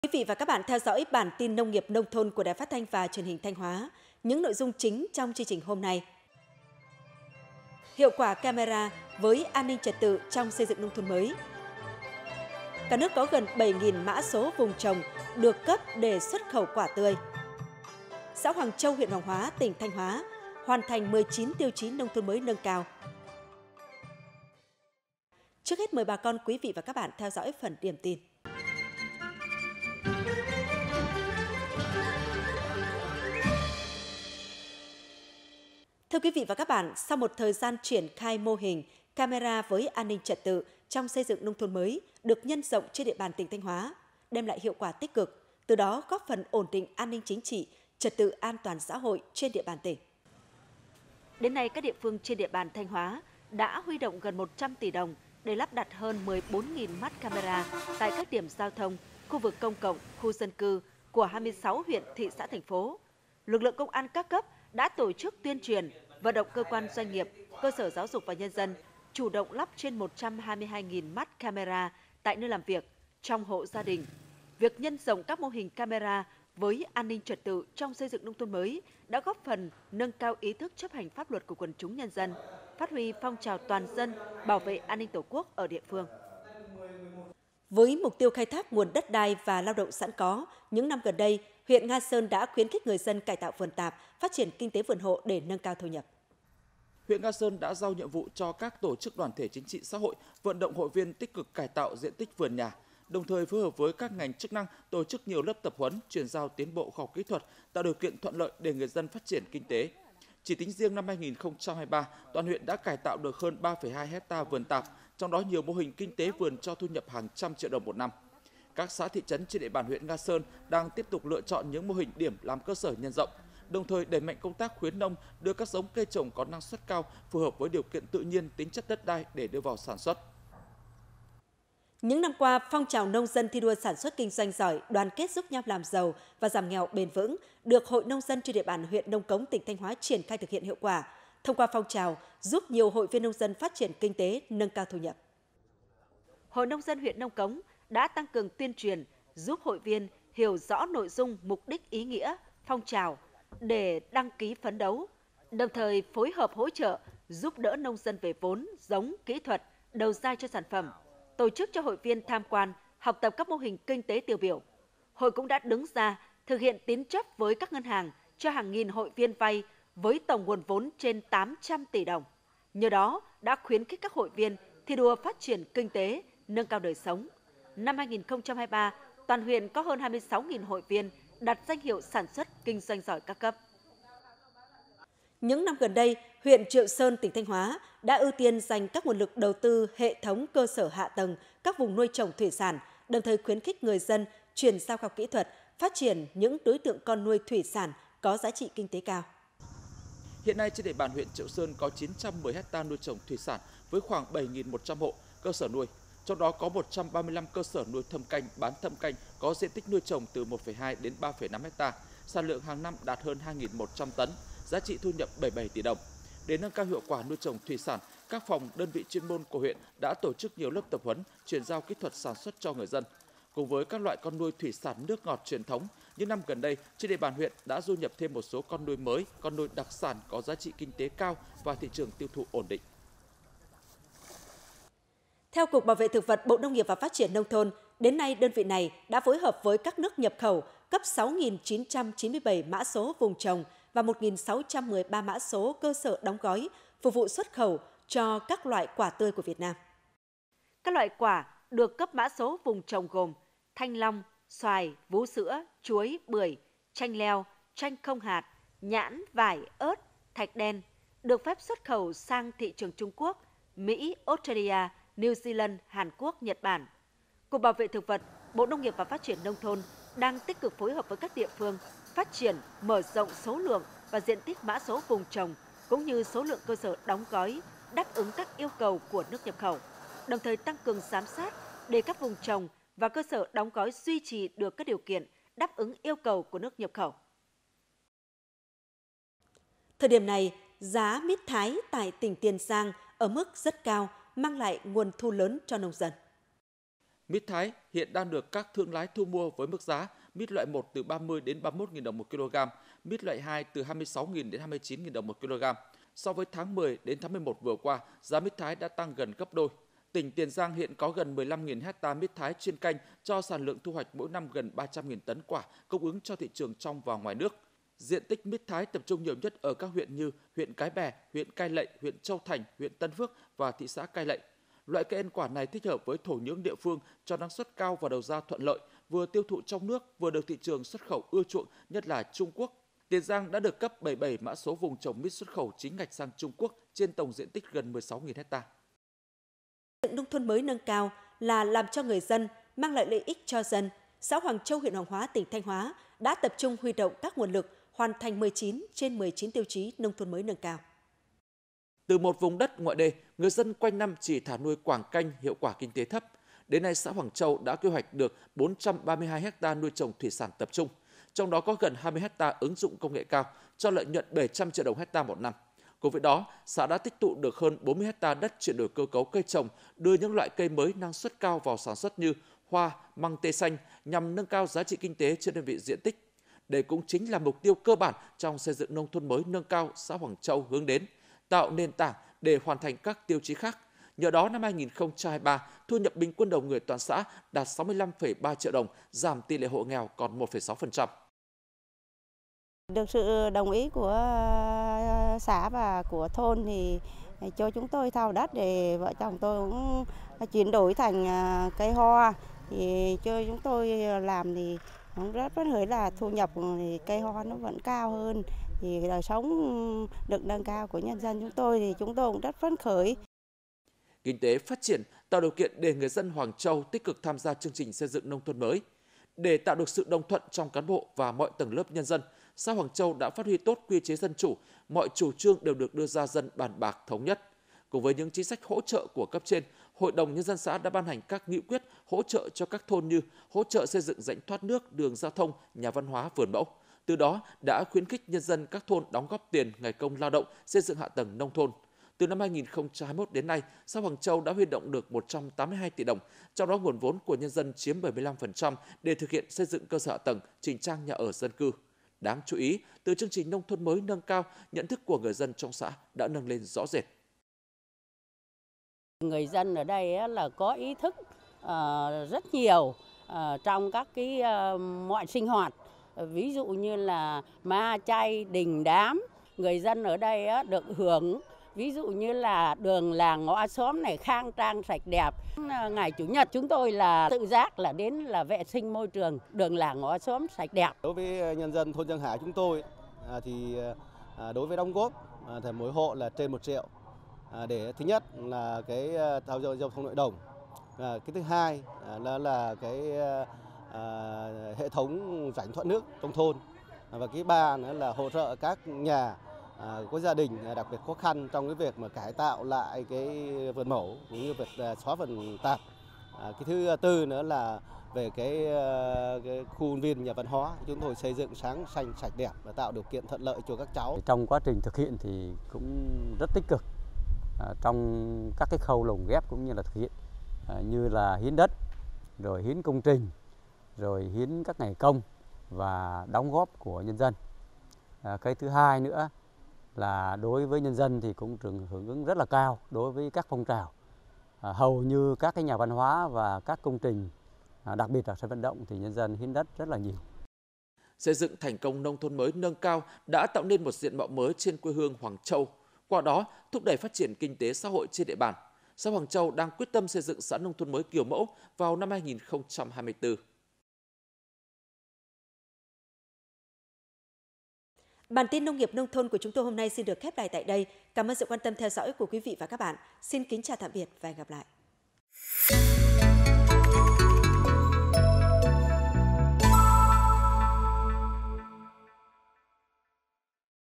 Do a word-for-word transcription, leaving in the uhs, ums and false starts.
Quý vị và các bạn theo dõi bản tin nông nghiệp nông thôn của Đài Phát thanh và Truyền hình Thanh Hóa. Những nội dung chính trong chương trình hôm nay. Hiệu quả camera với an ninh trật tự trong xây dựng nông thôn mới. Cả nước có gần bảy nghìn mã số vùng trồng được cấp để xuất khẩu quả tươi. Xã Hoàng Châu, huyện Hoàng Hóa, tỉnh Thanh Hóa hoàn thành mười chín tiêu chí nông thôn mới nâng cao. Trước hết mời bà con quý vị và các bạn theo dõi phần điểm tin. Thưa quý vị và các bạn, sau một thời gian triển khai mô hình camera với an ninh trật tự trong xây dựng nông thôn mới được nhân rộng trên địa bàn tỉnh Thanh Hóa, đem lại hiệu quả tích cực, từ đó góp phần ổn định an ninh chính trị, trật tự an toàn xã hội trên địa bàn tỉnh. Đến nay, các địa phương trên địa bàn Thanh Hóa đã huy động gần một trăm tỷ đồng để lắp đặt hơn mười bốn nghìn mắt camera tại các điểm giao thông, khu vực công cộng, khu dân cư của hai mươi sáu huyện, thị xã, thành phố. Lực lượng công an các cấp đã tổ chức tuyên truyền, vận động cơ quan doanh nghiệp, cơ sở giáo dục và nhân dân chủ động lắp trên một trăm hai mươi hai nghìn mắt camera tại nơi làm việc, trong hộ gia đình. Việc nhân rộng các mô hình camera với an ninh trật tự trong xây dựng nông thôn mới đã góp phần nâng cao ý thức chấp hành pháp luật của quần chúng nhân dân, phát huy phong trào toàn dân bảo vệ an ninh Tổ quốc ở địa phương. Với mục tiêu khai thác nguồn đất đai và lao động sẵn có, những năm gần đây, huyện Nga Sơn đã khuyến khích người dân cải tạo vườn tạp, phát triển kinh tế vườn hộ để nâng cao thu nhập. Huyện Nga Sơn đã giao nhiệm vụ cho các tổ chức đoàn thể chính trị xã hội vận động hội viên tích cực cải tạo diện tích vườn nhà, đồng thời phối hợp với các ngành chức năng tổ chức nhiều lớp tập huấn, chuyển giao tiến bộ khoa học kỹ thuật, tạo điều kiện thuận lợi để người dân phát triển kinh tế. Chỉ tính riêng năm hai nghìn không trăm hai mươi ba, toàn huyện đã cải tạo được hơn ba phẩy hai hecta vườn tạp, trong đó nhiều mô hình kinh tế vườn cho thu nhập hàng trăm triệu đồng một năm. Các xã thị trấn trên địa bàn huyện Nga Sơn đang tiếp tục lựa chọn những mô hình điểm làm cơ sở nhân rộng, đồng thời đẩy mạnh công tác khuyến nông, đưa các giống cây trồng có năng suất cao, phù hợp với điều kiện tự nhiên, tính chất đất đai để đưa vào sản xuất. Những năm qua, phong trào nông dân thi đua sản xuất kinh doanh giỏi, đoàn kết giúp nhau làm giàu và giảm nghèo bền vững được Hội Nông dân trên địa bàn huyện Nông Cống, tỉnh Thanh Hóa triển khai thực hiện hiệu quả. Thông qua phong trào, giúp nhiều hội viên nông dân phát triển kinh tế, nâng cao thu nhập. Hội Nông dân huyện Nông Cống đã tăng cường tuyên truyền, giúp hội viên hiểu rõ nội dung, mục đích, ý nghĩa, phong trào để đăng ký phấn đấu, đồng thời phối hợp hỗ trợ, giúp đỡ nông dân về vốn, giống, kỹ thuật, đầu ra cho sản phẩm, tổ chức cho hội viên tham quan, học tập các mô hình kinh tế tiêu biểu. Hội cũng đã đứng ra thực hiện tín chấp với các ngân hàng cho hàng nghìn hội viên vay với tổng nguồn vốn trên tám trăm tỷ đồng. Nhờ đó đã khuyến khích các hội viên thi đua phát triển kinh tế, nâng cao đời sống. Năm hai nghìn không trăm hai mươi ba, toàn huyện có hơn hai mươi sáu nghìn hội viên đạt danh hiệu sản xuất kinh doanh giỏi các cấp. Những năm gần đây, huyện Triệu Sơn, tỉnh Thanh Hóa đã ưu tiên dành các nguồn lực đầu tư hệ thống cơ sở hạ tầng các vùng nuôi trồng thủy sản, đồng thời khuyến khích người dân chuyển giao khoa học kỹ thuật, phát triển những đối tượng con nuôi thủy sản có giá trị kinh tế cao. Hiện nay trên địa bàn huyện Triệu Sơn có chín trăm mười hecta nuôi trồng thủy sản với khoảng bảy nghìn một trăm hộ cơ sở nuôi. Trong đó có một trăm ba mươi lăm cơ sở nuôi thâm canh, bán thâm canh có diện tích nuôi trồng từ một phẩy hai đến ba phẩy năm hecta, sản lượng hàng năm đạt hơn hai nghìn một trăm tấn, giá trị thu nhập bảy mươi bảy tỷ đồng. Để nâng cao hiệu quả nuôi trồng thủy sản, các phòng đơn vị chuyên môn của huyện đã tổ chức nhiều lớp tập huấn, chuyển giao kỹ thuật sản xuất cho người dân. Cùng với các loại con nuôi thủy sản nước ngọt truyền thống, những năm gần đây trên địa bàn huyện đã du nhập thêm một số con nuôi mới, con nuôi đặc sản có giá trị kinh tế cao và thị trường tiêu thụ ổn định. Theo Cục Bảo vệ Thực vật, Bộ Nông nghiệp và Phát triển Nông thôn, đến nay đơn vị này đã phối hợp với các nước nhập khẩu cấp sáu nghìn chín trăm chín mươi bảy mã số vùng trồng và một nghìn sáu trăm mười ba mã số cơ sở đóng gói phục vụ xuất khẩu cho các loại quả tươi của Việt Nam. Các loại quả được cấp mã số vùng trồng gồm thanh long, xoài, vú sữa, chuối, bưởi, chanh leo, chanh không hạt, nhãn, vải, ớt, thạch đen, được phép xuất khẩu sang thị trường Trung Quốc, Mỹ, Australia, New Zealand, Hàn Quốc, Nhật Bản. Cục Bảo vệ Thực vật, Bộ Nông nghiệp và Phát triển Nông thôn đang tích cực phối hợp với các địa phương phát triển, mở rộng số lượng và diện tích mã số vùng trồng cũng như số lượng cơ sở đóng gói đáp ứng các yêu cầu của nước nhập khẩu, đồng thời tăng cường giám sát để các vùng trồng và cơ sở đóng gói duy trì được các điều kiện đáp ứng yêu cầu của nước nhập khẩu. Thời điểm này, giá mít Thái tại tỉnh Tiền Giang ở mức rất cao, mang lại nguồn thu lớn cho nông dân. Mít Thái hiện đang được các thương lái thu mua với mức giá mít loại một từ ba mươi đến ba mươi mốt nghìn đồng một kg, mít loại hai từ hai mươi sáu nghìn đến hai mươi chín nghìn đồng một kg. So với tháng mười đến tháng mười một vừa qua, giá mít Thái đã tăng gần gấp đôi. Tỉnh Tiền Giang hiện có gần mười lăm nghìn hectare mít Thái chuyên canh cho sản lượng thu hoạch mỗi năm gần ba trăm nghìn tấn quả cung ứng cho thị trường trong và ngoài nước. Diện tích mít Thái tập trung nhiều nhất ở các huyện như huyện Cái Bè, huyện Cai Lậy, huyện Châu Thành, huyện Tân Phước và thị xã Cai Lậy. Loại cây ăn quả này thích hợp với thổ nhưỡng địa phương, cho năng suất cao và đầu ra thuận lợi, vừa tiêu thụ trong nước, vừa được thị trường xuất khẩu ưa chuộng, nhất là Trung Quốc. Tiền Giang đã được cấp bảy mươi bảy mã số vùng trồng mít xuất khẩu chính ngạch sang Trung Quốc trên tổng diện tích gần mười sáu nghìn ha. Nông thôn mới nâng cao là làm cho người dân, mang lại lợi ích cho dân. Xã Hoàng Châu, huyện Hoàng Hóa, tỉnh Thanh Hóa đã tập trung huy động các nguồn lực hoàn thành mười chín trên mười chín tiêu chí nông thôn mới nâng cao. Từ một vùng đất ngoại đê, người dân quanh năm chỉ thả nuôi quảng canh hiệu quả kinh tế thấp. Đến nay, xã Hoàng Châu đã quy hoạch được bốn trăm ba mươi hai ha nuôi trồng thủy sản tập trung, trong đó có gần hai mươi ha ứng dụng công nghệ cao, cho lợi nhuận bảy trăm triệu đồng hectare một năm. Cùng với đó, xã đã tích tụ được hơn bốn mươi ha đất chuyển đổi cơ cấu cây trồng, đưa những loại cây mới năng suất cao vào sản xuất như hoa, măng tây xanh nhằm nâng cao giá trị kinh tế trên đơn vị diện tích. Đây cũng chính là mục tiêu cơ bản trong xây dựng nông thôn mới nâng cao xã Hoàng Châu hướng đến, tạo nền tảng để hoàn thành các tiêu chí khác. Nhờ đó, năm hai nghìn không trăm hai mươi ba, thu nhập bình quân đầu người toàn xã đạt sáu mươi lăm phẩy ba triệu đồng, giảm tỷ lệ hộ nghèo còn một phẩy sáu phần trăm. Được sự đồng ý của xã và của thôn thì cho chúng tôi thao đất để vợ chồng tôi cũng chuyển đổi thành cây hoa. Thì cho chúng tôi làm thì cũng rất phấn khởi là thu nhập thì cây hoa nó vẫn cao hơn. Thì đời sống được nâng cao của nhân dân chúng tôi thì chúng tôi cũng rất phấn khởi. Kinh tế phát triển tạo điều kiện để người dân Hoàng Châu tích cực tham gia chương trình xây dựng nông thôn mới. Để tạo được sự đồng thuận trong cán bộ và mọi tầng lớp nhân dân, xã Hoàng Châu đã phát huy tốt quy chế dân chủ, mọi chủ trương đều được đưa ra dân bàn bạc thống nhất. Cùng với những chính sách hỗ trợ của cấp trên, Hội đồng Nhân dân xã đã ban hành các nghị quyết hỗ trợ cho các thôn như hỗ trợ xây dựng rãnh thoát nước, đường giao thông, nhà văn hóa, vườn mẫu. Từ đó đã khuyến khích nhân dân các thôn đóng góp tiền ngày công lao động xây dựng hạ tầng nông thôn. Từ năm hai nghìn không trăm hai mươi mốt đến nay, xã Hoàng Châu đã huy động được một trăm tám mươi hai tỷ đồng, trong đó nguồn vốn của nhân dân chiếm bảy mươi lăm phần trăm để thực hiện xây dựng cơ sở hạ tầng, chỉnh trang nhà ở dân cư. Đáng chú ý, từ chương trình nông thôn mới nâng cao, nhận thức của người dân trong xã đã nâng lên rõ rệt. Người dân ở đây là có ý thức rất nhiều trong các cái mọi sinh hoạt, ví dụ như là ma chay, đình đám, người dân ở đây được hưởng. Ví dụ như là đường làng ngõ xóm này khang trang sạch đẹp. Ngày Chủ nhật chúng tôi là tự giác là đến là vệ sinh môi trường, đường làng ngõ xóm sạch đẹp. Đối với nhân dân thôn Giang Hải chúng tôi thì đối với đóng góp thì mỗi hộ là trên một triệu. Để thứ nhất là cái thao giao thông nội đồng. Cái thứ hai là là cái hệ thống rãnh thoát nước trong thôn. Và cái ba nữa là hỗ trợ các nhà À, có gia đình đặc biệt khó khăn trong cái việc mà cải tạo lại cái vườn mẫu cũng như việc xóa vườn tạp. À, cái thứ tư nữa là về cái, cái khu công viên nhà văn hóa chúng tôi xây dựng sáng xanh sạch đẹp và tạo điều kiện thuận lợi cho các cháu. Trong quá trình thực hiện thì cũng rất tích cực à, trong các cái khâu lồng ghép cũng như là thực hiện à, như là hiến đất, rồi hiến công trình, rồi hiến các ngày công và đóng góp của nhân dân. À, cái thứ hai nữa là đối với nhân dân thì cũng được hưởng ứng rất là cao đối với các phong trào. À, hầu như các cái nhà văn hóa và các công trình, à, đặc biệt là sân vận động thì nhân dân hiến đất rất là nhiều. Xây dựng thành công nông thôn mới nâng cao đã tạo nên một diện mạo mới trên quê hương Hoàng Châu, qua đó thúc đẩy phát triển kinh tế xã hội trên địa bàn. Xã Hoàng Châu đang quyết tâm xây dựng xã nông thôn mới kiểu mẫu vào năm hai nghìn không trăm hai mươi tư. Bản tin nông nghiệp nông thôn của chúng tôi hôm nay xin được khép lại tại đây. Cảm ơn sự quan tâm theo dõi của quý vị và các bạn. Xin kính chào tạm biệt và hẹn gặp lại.